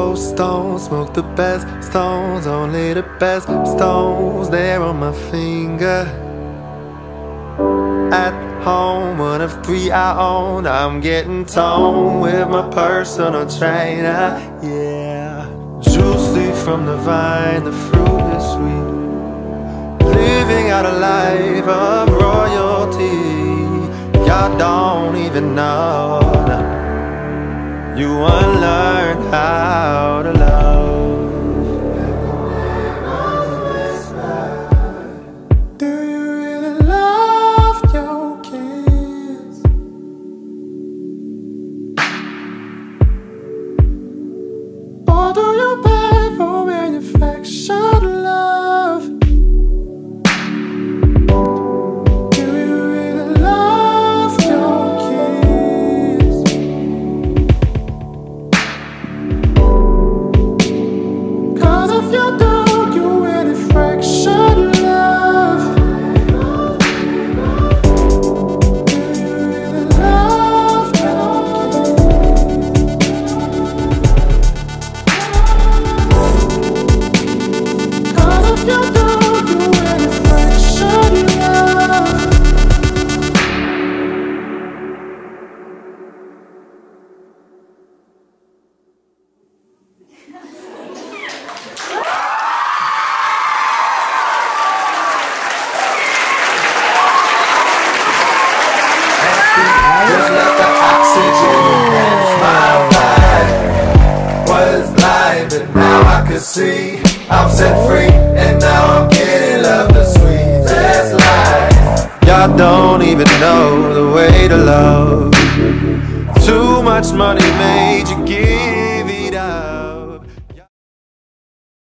those stones, smoke the best stones, only the best stones there on my finger. At home, one of 3 I own, I'm getting toned with my personal trainer. Yeah, juicy from the vine, the fruit is sweet. Living out a life of royalty. Y'all don't even know. You unlearn how to love. Do you really love your kids? Or do you pay for manufactured love? Do you really love your kids? Cause if you do, you really fractured love. Do you really love your kids? Cause if you do, you really fractured love. Just let the oxygen dance my life. Was life, but now I can see I'm set free, and now I'm getting love the sweet. That's life. Y'all don't even know the way to love. Too much money made